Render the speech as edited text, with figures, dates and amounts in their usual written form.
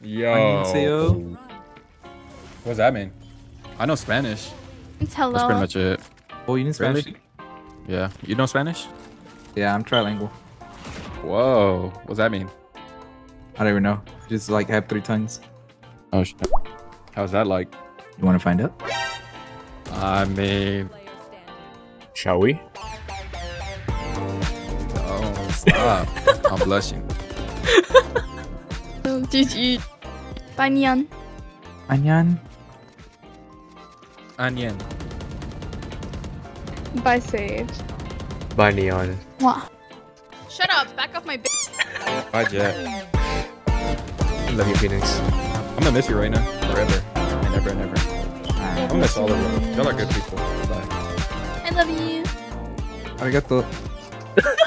Yo. Annyeonghaseyo. What does that mean? I know Spanish. It's hello. That's pretty much it. Oh, you know Spanish? Really? Yeah. You know Spanish? Yeah, I'm trilingual. Whoa. What does that mean? I don't even know. I just like have 3 tongues. Oh shit. How's that like? You want to find out? I mean, Shall we? oh, stop. I'm blushing. GG. Banyan. Anyan. Onion. Bye, Sage. Bye, Neon. What? Shut up. Back off my bitch. Bye, Jet. Love you, Phoenix. I'm gonna miss you right now. Forever. And ever and ever. I'm gonna miss all of you. Y'all are good people. Bye. I love you. Arigato.